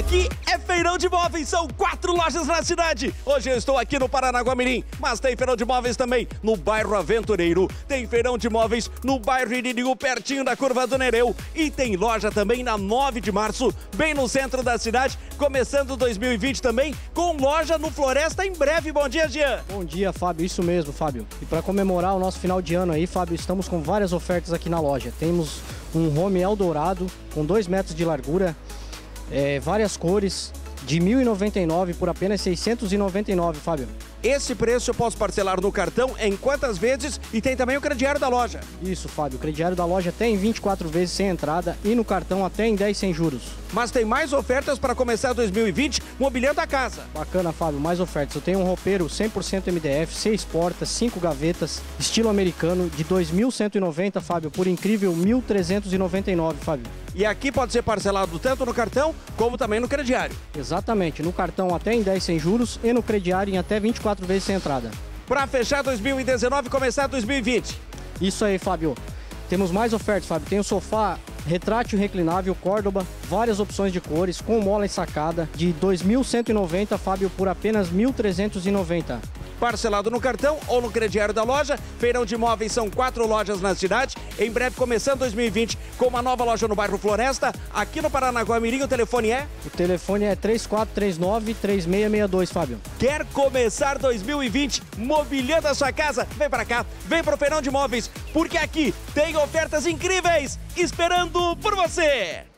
Aqui é Feirão de Móveis, são 4 lojas na cidade. Hoje eu estou aqui no Paranaguamirim, mas tem Feirão de Móveis também no bairro Aventureiro. Tem Feirão de Móveis no bairro Iririú, pertinho da Curva do Nereu. E tem loja também na 9 de março, bem no centro da cidade, começando 2020 também, com loja no Floresta em breve. Bom dia, Jean. Bom dia, Fábio. Isso mesmo, Fábio. E para comemorar o nosso final de ano aí, Fábio, estamos com várias ofertas aqui na loja. Temos um home Eldorado com 2 metros de largura, várias cores, de R$ 1.099 por apenas R$ 699, Fábio. Esse preço eu posso parcelar no cartão em quantas vezes? E tem também o crediário da loja. Isso, Fábio. O crediário da loja até em 24 vezes sem entrada e no cartão até em 10 sem juros. Mas tem mais ofertas para começar 2020, mobiliando a casa. Bacana, Fábio. Mais ofertas. Eu tenho um roupeiro 100% MDF, 6 portas, 5 gavetas, estilo americano, de R$ 2.190, Fábio, por incrível R$ 1.399, Fábio. E aqui pode ser parcelado tanto no cartão, como também no crediário. Exatamente. No cartão até em 10 sem juros e no crediário em até 24 vezes sem entrada. Para fechar 2019 e começar 2020. Isso aí, Fábio. Temos mais ofertas, Fábio. Tem o sofá retrátil reclinável Córdoba, várias opções de cores, com mola ensacada, de R$ 2.190, Fábio, por apenas R$ 1.390. Parcelado no cartão ou no crediário da loja. Feirão de Móveis são 4 lojas na cidade. Em breve, começando 2020, com uma nova loja no bairro Floresta. Aqui no Paranaguamirim, o telefone é? O telefone é 3439-3662, Fábio. Quer começar 2020 mobiliando a sua casa? Vem pra cá, vem pro Feirão de Móveis, porque aqui tem ofertas incríveis esperando por você!